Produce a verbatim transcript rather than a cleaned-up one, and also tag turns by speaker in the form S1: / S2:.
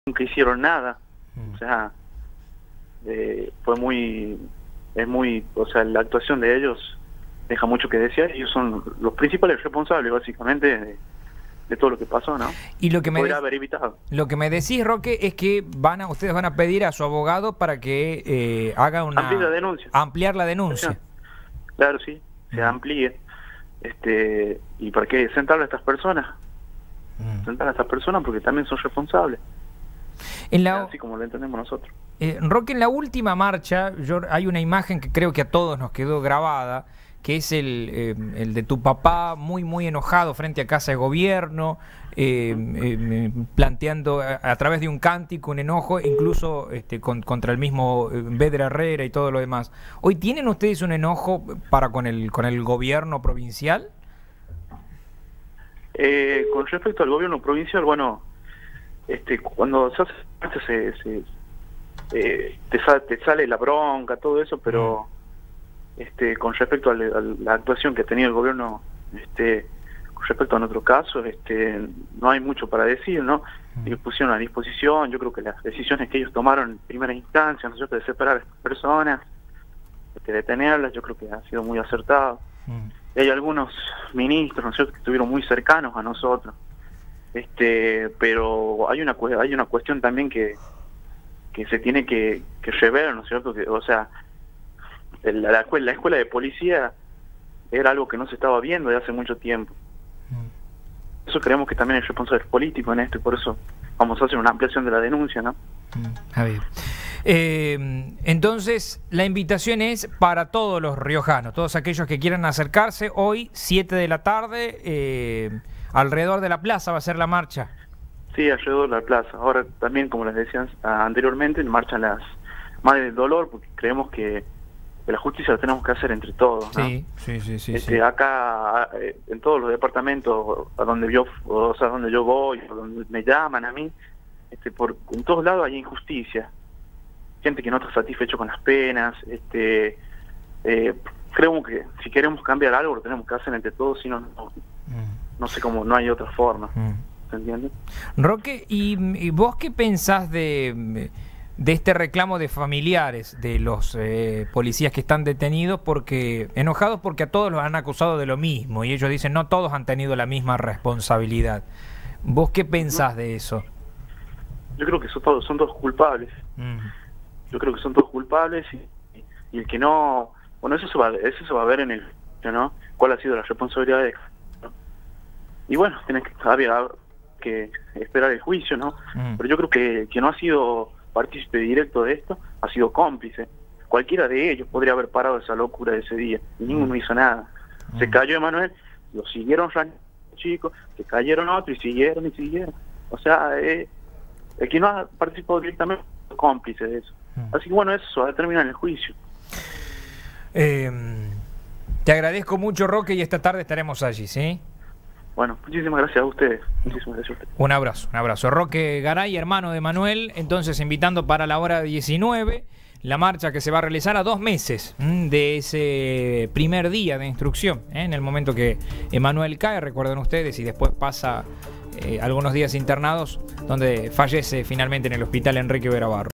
S1: nunca hicieron nada. O sea, eh, fue muy, es muy, o sea, la actuación de ellos deja mucho que desear. Ellos son los principales responsables, básicamente, de, de todo lo que pasó, ¿no?
S2: Y lo que me
S1: podría
S2: de...
S1: haber evitado.
S2: Lo que me decís, Roque, es que van a, ustedes van a pedir a su abogado para que eh, haga una
S1: ampliar la denuncia.
S2: Ampliar la denuncia.
S1: Claro, sí, se amplíe, este, y para que sentar a estas personas, mm. sentar a estas personas porque también son responsables.
S2: En la...
S1: Así como lo entendemos nosotros.
S2: Eh, Roque, en la última marcha, yo, hay una imagen que creo que a todos nos quedó grabada, que es el, eh, el de tu papá muy, muy enojado frente a Casa de Gobierno, eh, eh, planteando a, a través de un cántico un enojo, incluso este, con, contra el mismo Vedra Herrera y todo lo demás. ¿Hoy tienen ustedes un enojo para con el, con el gobierno provincial?
S1: Eh, con respecto al gobierno provincial, bueno, este, cuando se hace, se, se, eh, te, sal, te sale la bronca, todo eso, pero... Mm. Este, con respecto a, le, a la actuación que ha tenido el gobierno, este, con respecto a nuestro caso, este, no hay mucho para decir, ¿no? Ellos pusieron a disposición, yo creo que las decisiones que ellos tomaron en primera instancia, ¿no es cierto?, de separar a estas personas, de detenerlas, yo creo que ha sido muy acertado. Mm. Y hay algunos ministros, ¿no es cierto?, que estuvieron muy cercanos a nosotros, este, pero hay una hay una cuestión también que, que se tiene que, que rever, ¿no es cierto?, que, o sea, La, la, escuela, la escuela de policía era algo que no se estaba viendo desde hace mucho tiempo. Mm. Eso creemos que también hay responsables políticos en esto y por eso vamos a hacer una ampliación de la denuncia, ¿no?
S2: Mm. A ver. Eh, entonces, la invitación es para todos los riojanos, todos aquellos que quieran acercarse. Hoy, siete de la tarde, eh, alrededor de la plaza va a ser la marcha.
S1: Sí, alrededor de la plaza. Ahora también, como les decía anteriormente, marchan las Madres del Dolor, porque creemos que la justicia la tenemos que hacer entre todos, ¿no?
S2: Sí, sí, sí, sí,
S1: este,
S2: sí.
S1: Acá, eh, en todos los departamentos a donde yo, o sea, donde yo voy, a donde me llaman a mí, este, por en todos lados hay injusticia, gente que no está satisfecho con las penas, este, eh, creemos que si queremos cambiar algo lo tenemos que hacer entre todos, si no, no, mm. no sé cómo, no hay otra forma, mm. ¿se entiende?
S2: Roque, ¿y, y vos qué pensás de... de este reclamo de familiares de los eh, policías que están detenidos, porque enojados porque a todos los han acusado de lo mismo y ellos dicen no todos han tenido la misma responsabilidad? ¿Vos qué pensás de eso?
S1: Yo creo que son todos, son todos culpables. Mm. Yo creo que son todos culpables y, y el que no... Bueno, eso se va, eso se va a ver en el... ¿no? ¿Cuál ha sido la responsabilidad de... ¿no? Y bueno, tienes que, había que esperar el juicio, ¿no? Mm. Pero yo creo que, que no ha sido... partícipe directo de esto, ha sido cómplice. Cualquiera de ellos podría haber parado esa locura de ese día y ninguno hizo nada. Se cayó Emanuel, lo siguieron chicos, se cayeron otros y siguieron y siguieron. O sea, eh, el que no ha participado directamente es cómplice de eso. Así que bueno, eso se va a determinar en el juicio.
S2: Eh, te agradezco mucho, Roque, y esta tarde estaremos allí, ¿sí?
S1: Bueno, muchísimas gracias a ustedes. Muchísimas gracias a ustedes.
S2: Un abrazo, un abrazo. Roque Garay, hermano de Manuel, entonces invitando para la hora diecinueve, la marcha que se va a realizar a dos meses mmm, de ese primer día de instrucción, ¿eh? En el momento que Emanuel cae, recuerden ustedes, y después pasa eh, algunos días internados, donde fallece finalmente en el hospital Enrique Vera Barros.